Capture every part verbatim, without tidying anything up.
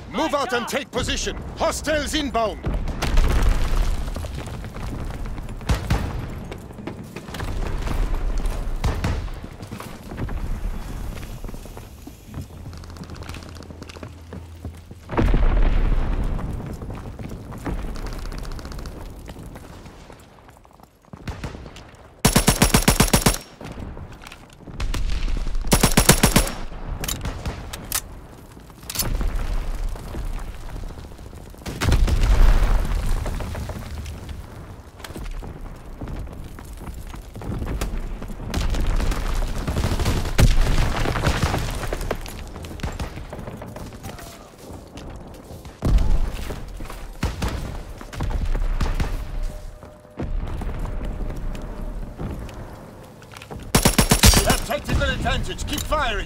Move out and take position. Hostiles inbound. Tactical advantage. Keep firing.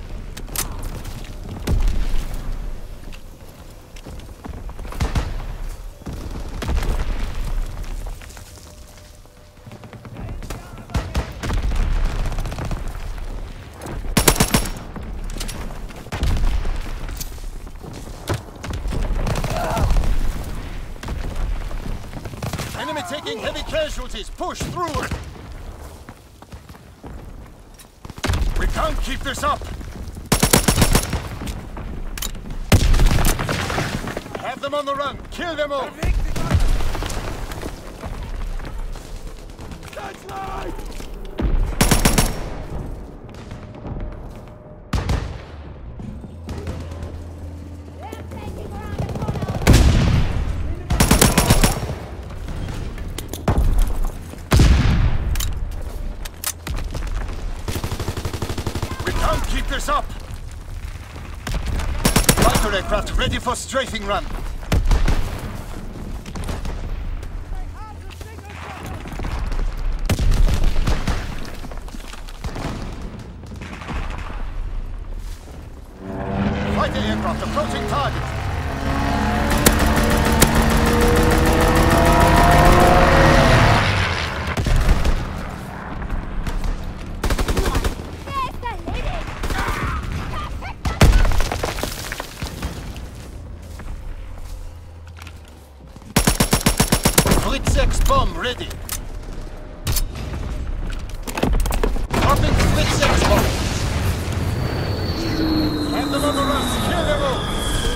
Enemy taking heavy casualties. Push through. We can't keep this up! Have them on the run! Kill them all! Keep this up! Fighter aircraft ready for strafing run. Fighter aircraft approaching target. Blitzex bomb ready. Dropping Blitzex bomb. Have them on the run. Kill them all.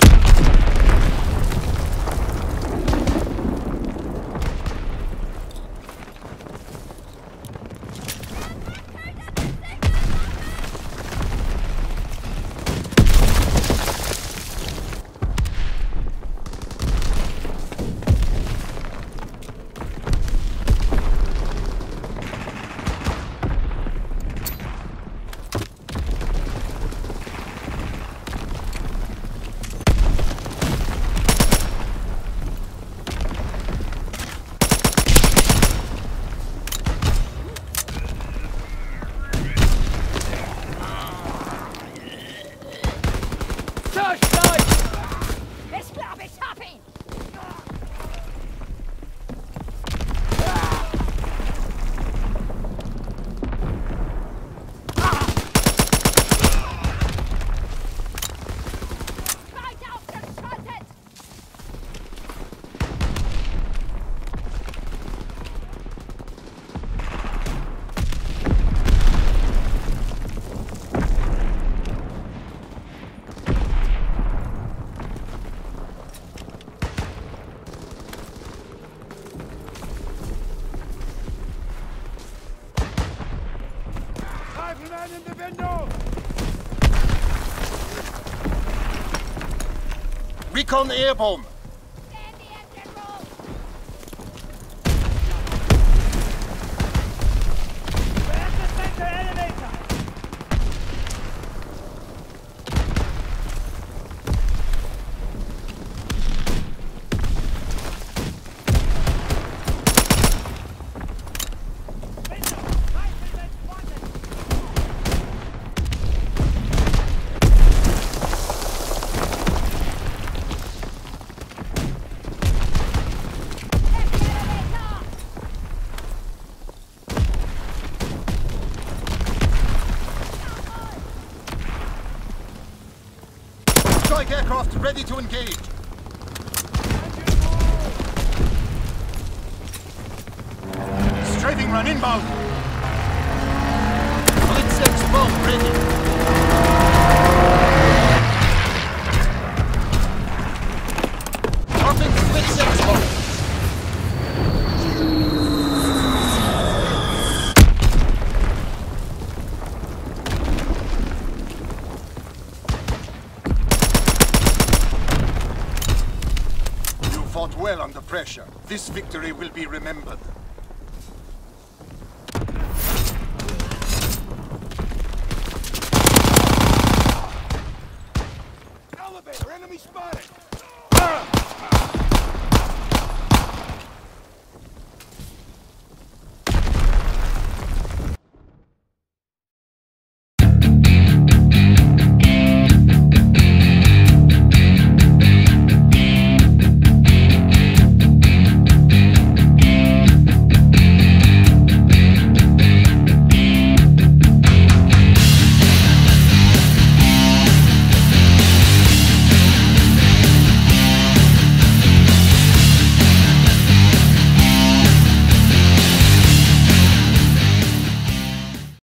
Recon air bomb. Strike aircraft ready to engage. Saving run inbound! Blitzex bomb ready! Dropping Blitzex bomb! You fought well under pressure. This victory will be remembered. Elevator, enemy spotted!